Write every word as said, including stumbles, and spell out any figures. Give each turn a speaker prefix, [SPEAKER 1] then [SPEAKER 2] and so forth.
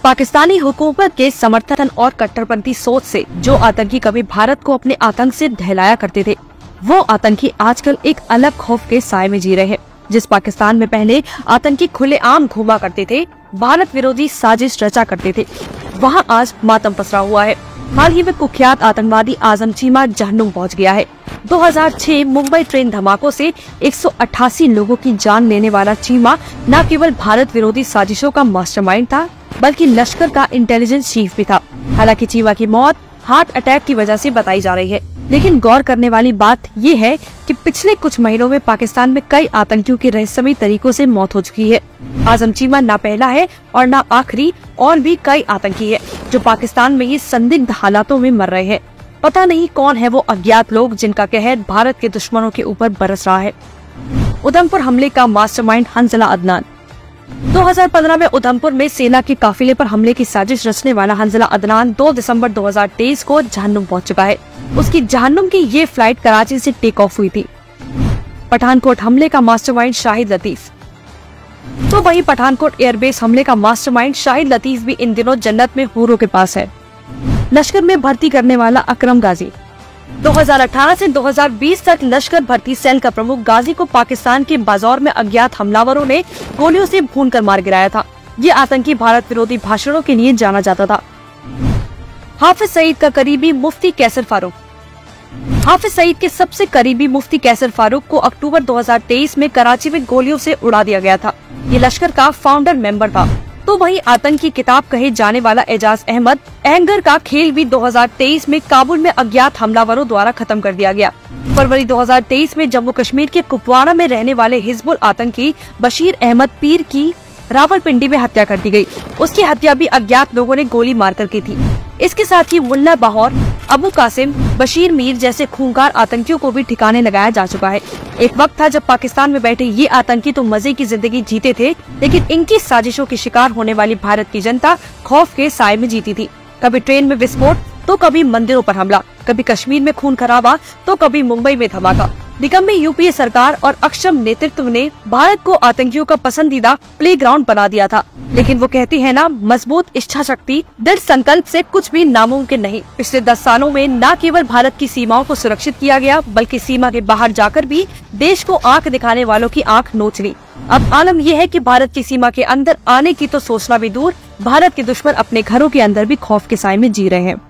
[SPEAKER 1] पाकिस्तानी हुकूमत के समर्थन और कट्टरपंथी सोच से जो आतंकी कभी भारत को अपने आतंक से ढहलाया करते थे, वो आतंकी आजकल एक अलग खौफ के साए में जी रहे हैं। जिस पाकिस्तान में पहले आतंकी खुलेआम घूमा करते थे, भारत विरोधी साजिश रचा करते थे, वहाँ आज मातम पसरा हुआ है। हाल ही में कुख्यात आतंकवादी आजम चीमा जहन्नुम पहुँच गया है। दो हज़ार छह मुंबई ट्रेन धमाकों से एक सौ अट्ठासी लोगों की जान लेने वाला चीमा न केवल भारत विरोधी साजिशों का मास्टरमाइंड था, बल्कि लश्कर का इंटेलिजेंस चीफ भी था। हालांकि चीमा की मौत हार्ट अटैक की वजह से बताई जा रही है, लेकिन गौर करने वाली बात ये है कि पिछले कुछ महीनों में पाकिस्तान में कई आतंकियों की रहस्यमयी तरीकों से मौत हो चुकी है। आजम चीमा न पहला है और न आखिरी, और भी कई आतंकी है जो पाकिस्तान में ये संदिग्ध हालातों में मर रहे हैं। पता नहीं कौन है वो अज्ञात लोग जिनका कहर भारत के दुश्मनों के ऊपर बरस रहा है। उधमपुर हमले का मास्टरमाइंड हंजला अदनान। दो हज़ार पंद्रह में उधमपुर में सेना के काफिले पर हमले की साजिश रचने वाला हंजला अदनान दो दिसंबर दो हज़ार तेईस को जहन्नुम पहुंच चुका है। उसकी जहन्नुम की ये फ्लाइट कराची से टेक ऑफ हुई थी। पठानकोट हमले का मास्टरमाइंड शाहिद लतीफ। तो वही पठानकोट एयरबेस हमले का मास्टरमाइंड शाहिद लतीफ भी इन दिनों जन्नत में हूरों के पास है। लश्कर में भर्ती करने वाला अकरम गाजी। दो हज़ार अठारह से दो हज़ार बीस तक लश्कर भर्ती सेल का प्रमुख गाजी को पाकिस्तान के बाजार में अज्ञात हमलावरों ने गोलियों से भूनकर मार गिराया था। ये आतंकी भारत विरोधी भाषणों के लिए जाना जाता था। हाफिज सईद का करीबी मुफ्ती कैसर फारूक। हाफिज सईद के सबसे करीबी मुफ्ती कैसर फारूक को अक्टूबर दो हज़ार तेईस में कराची में गोलियों से उड़ा दिया गया था। ये लश्कर का फाउंडर मेंबर था। तो वही आतंक की किताब कहे जाने वाला एजाज अहमद एंगर का खेल भी दो हज़ार तेईस में काबुल में अज्ञात हमलावरों द्वारा खत्म कर दिया गया। फरवरी दो हज़ार तेईस में जम्मू कश्मीर के कुपवाड़ा में रहने वाले हिजबुल आतंकी बशीर अहमद पीर की रावलपिंडी में हत्या कर दी गई। उसकी हत्या भी अज्ञात लोगों ने गोली मारकर की थी। इसके साथ ही मुल्ला बहौर, अबू कासिम, बशीर मीर जैसे खूंखार आतंकियों को भी ठिकाने लगाया जा चुका है। एक वक्त था जब पाकिस्तान में बैठे ये आतंकी तो मजे की जिंदगी जीते थे, लेकिन इनकी साजिशों की शिकार होने वाली भारत की जनता खौफ के साए में जीती थी। कभी ट्रेन में विस्फोट, तो कभी मंदिरों पर हमला, कभी कश्मीर में खून खराबा, तो कभी मुंबई में धमाका। निकम्मी यूपीए सरकार और अक्षम नेतृत्व ने भारत को आतंकियों का पसंदीदा प्लेग्राउंड बना दिया था। लेकिन वो कहती है ना, मजबूत इच्छा शक्ति, दृढ़ संकल्प से कुछ भी नामुमकिन नहीं। पिछले दस सालों में न केवल भारत की सीमाओं को सुरक्षित किया गया, बल्कि सीमा के बाहर जाकर भी देश को आंख दिखाने वालों की आंख नोच ली। अब आलम यह है कि भारत की सीमा के अंदर आने की तो सोचना भी दूर, भारत के दुश्मन अपने घरों के अंदर भी खौफ के साए में जी रहे हैं।